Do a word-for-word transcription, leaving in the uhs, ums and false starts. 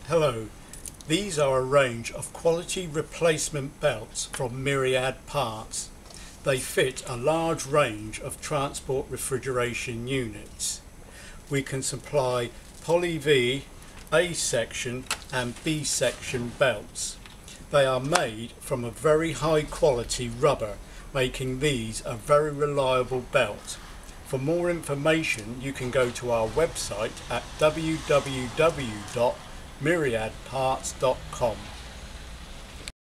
Hello, these are a range of quality replacement belts from Myriad Parts. They fit a large range of transport refrigeration units. We can supply Poly V, A section and B section belts. They are made from a very high quality rubber, making these a very reliable belt. For more information you can go to our website at w w w dot myriad parts dot com.